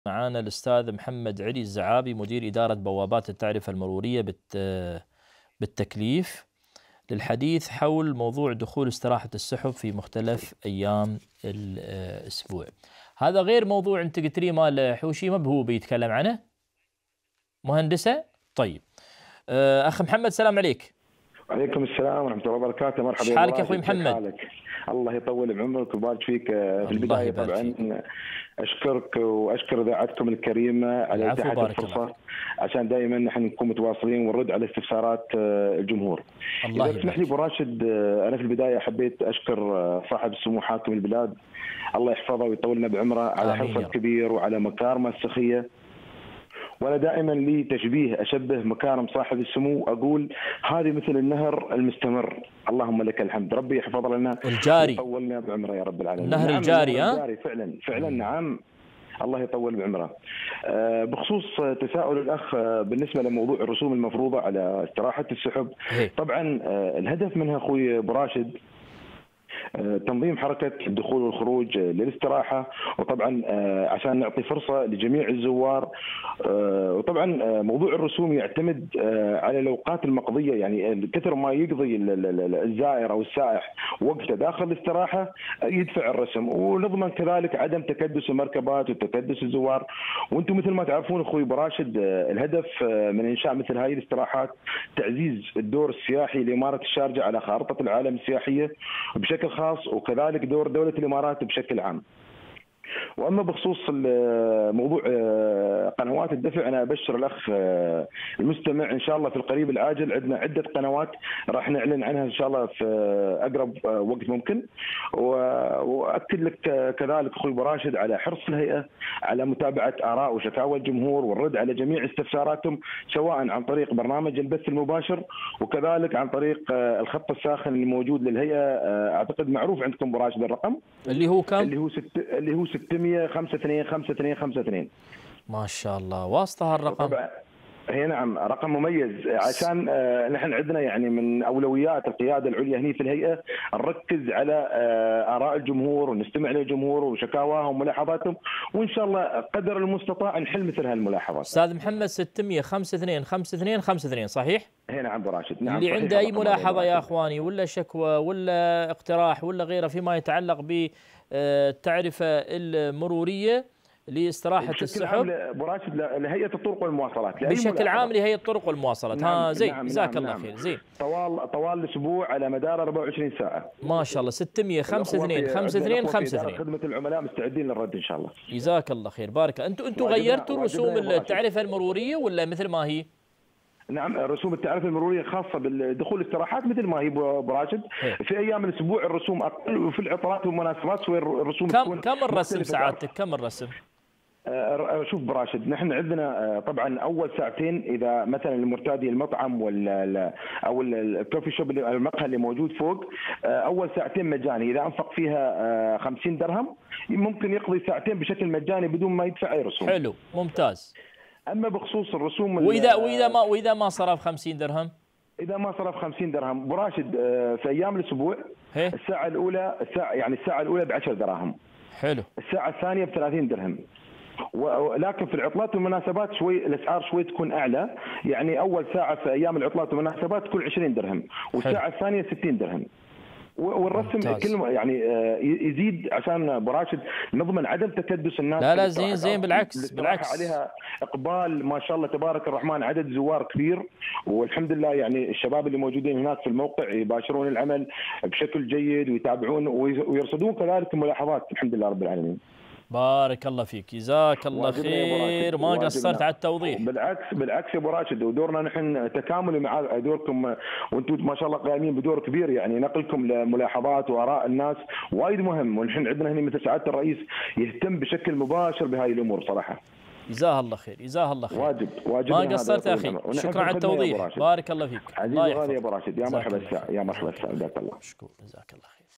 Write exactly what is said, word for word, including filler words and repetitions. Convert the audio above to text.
معانا الأستاذ محمد علي الزعابي مدير إدارة بوابات التعرفة المرورية بالتكليف للحديث حول موضوع دخول استراحة السحب في مختلف أيام الأسبوع. هذا غير موضوع أنت قلت لي مال حوشي، ما هو بيتكلم عنه مهندسة؟ طيب أخ محمد، سلام عليك. وعليكم السلام ورحمة الله وبركاته. مرحبا. ايش حالك يا أخوي محمد؟ حالك؟ الله يطول بعمرك ويبارك فيك. في البداية طبعا فيك. أشكرك وأشكر إذاعتكم الكريمة على إتاحة الفرصة عشان دائما نحن نكون متواصلين ونرد على استفسارات الجمهور. الله إذا تسمح لي أبو راشد، أنا في البداية حبيت أشكر صاحب السمو حاكم البلاد، الله يحفظه ويطولنا بعمره، على حرصه الكبير وعلى مكارمه السخية. وأنا دائما لي تشبيه أشبه مكارم صاحب السمو، أقول هذه مثل النهر المستمر، اللهم لك الحمد، ربي يحفظ لنا الجاري يطولنا بعمره يا رب العالمين. النهر نعم الجاري. ها الجاري فعلا فعلا. نعم الله يطول بعمره. بخصوص تساؤل الأخ بالنسبة لموضوع الرسوم المفروضة على استراحة السحب، طبعا الهدف منها أخوي أبو راشد تنظيم حركة الدخول والخروج للاستراحة، وطبعا عشان نعطي فرصة لجميع الزوار. وطبعا موضوع الرسوم يعتمد على الأوقات المقضية، يعني كثر ما يقضي الزائر أو السائح وقته داخل الاستراحة يدفع الرسم، ونضمن كذلك عدم تكدس المركبات وتكدس الزوار. وانتم مثل ما تعرفون اخوي براشد، الهدف من انشاء مثل هذه الاستراحات تعزيز الدور السياحي لإمارة الشارجة على خارطة العالم السياحية بشكل خاص، وكذلك دور دولة الإمارات بشكل عام. واما بخصوص موضوع قنوات الدفع، انا ابشر الاخ المستمع ان شاء الله في القريب العاجل عندنا عده قنوات راح نعلن عنها ان شاء الله في اقرب وقت ممكن. واكد لك كذلك اخوي براشد على حرص الهيئه على متابعه اراء وشكاوى الجمهور والرد على جميع استفساراتهم، سواء عن طريق برنامج البث المباشر وكذلك عن طريق الخط الساخن الموجود للهيئه. اعتقد معروف عندكم براشد الرقم اللي هو كم؟ اللي هو ست... اللي هو ستمئة وخمسة واثنين خمسة اثنين خمسة اثنين. ما شاء الله، واسطة هالرقم. طبعا هي نعم رقم مميز، عشان آه نحن عندنا يعني من اولويات القياده العليا هنا في الهيئه نركز على آه اراء الجمهور ونستمع للجمهور وشكاواهم وملاحظاتهم، وان شاء الله قدر المستطاع نحل مثل هالملاحظات. استاذ محمد، ستمئة وخمسة واثنين خمسة اثنين خمسة اثنين صحيح؟ هنا نعم براشد. نعم اللي عنده اي ملاحظه يا اخواني ولا شكوى ولا اقتراح ولا غيره فيما يتعلق بالتعرفه المروريه لاستراحة السحب ابو راشد لهيئة الطرق والمواصلات بشكل عام، لهيئة الطرق والمواصلات. نعم ها زين. نعم جزاك نعم الله خير. زين طوال طوال الاسبوع على مدار أربعة وعشرين ساعة. ما شاء الله. ستمئة وخمسة واثنين خمسة اثنين خمسة اثنين. خدمة العملاء مستعدين للرد ان شاء الله. جزاك الله خير. بارك. انتم انتم غيرتوا رسوم التعرفة المرورية ولا مثل ما هي؟ نعم رسوم التعرفة المرورية خاصة بالدخول الاستراحات مثل ما هي ابو راشد. في ايام الاسبوع الرسوم اقل، وفي العطلات والمناسبات شوي الرسوم كم كم الرسم سعادتك؟ كم الرسم؟ شوف براشد، نحن عندنا طبعا اول ساعتين اذا مثلا المرتادي المطعم ولا او الكوفي شوب المقهى اللي موجود فوق، اول ساعتين مجاني، اذا انفق فيها خمسين درهم ممكن يقضي ساعتين بشكل مجاني بدون ما يدفع اي رسوم. حلو ممتاز. اما بخصوص الرسوم واذا واذا ما واذا ما صرف خمسين درهم، اذا ما صرف خمسين درهم براشد في ايام الاسبوع هي. الساعه الاولى الساعه يعني الساعه الاولى ب عشرة دراهم. حلو. الساعه الثانيه ب ثلاثين درهم. ولكن في العطلات والمناسبات شوي الاسعار شوي تكون اعلى، يعني اول ساعه في ايام العطلات والمناسبات تكون عشرين درهم، والساعه الثانيه ستين درهم. والرسم كل يعني يزيد عشان براشد نضمن عدم تكدس الناس. لا لا زين زين بالعكس بالعكس، عليها اقبال ما شاء الله تبارك الرحمن، عدد زوار كبير، والحمد لله يعني الشباب اللي موجودين هناك في الموقع يباشرون العمل بشكل جيد ويتابعون ويرصدون كذلك الملاحظات. الحمد لله رب العالمين. بارك الله فيك. جزاك الله خير. ما قصرت على التوضيح. بالعكس بالعكس يا ابو راشد، ودورنا نحن تكاملي مع دوركم، وانتم ما شاء الله قائمين بدور كبير، يعني نقلكم لملاحظات واراء الناس وايد مهم، ونحن عندنا هنا مثل سعاده الرئيس يهتم بشكل مباشر بهاي الامور صراحه. جزاه الله خير. جزاه الله خير. واجب واجب. ما قصرت يا اخي. شكرا على التوضيح. بارك الله فيك. عزيزي وغالي يا ابو راشد، يا مرحبا يا مرحبا. جزاك الله. مشكور. جزاك الله خير.